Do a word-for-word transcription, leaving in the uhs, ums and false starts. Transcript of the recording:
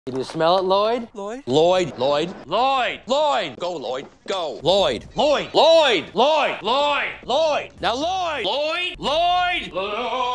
Can you smell it, Lloyd? Lloyd? Lloyd. Lloyd. Lloyd. Lloyd. Go, Lloyd. Go. Lloyd. Lloyd. Lloyd. Lloyd. Lloyd. Lloyd. Now, Lloyd. Lloyd. Lloyd. Lloyd.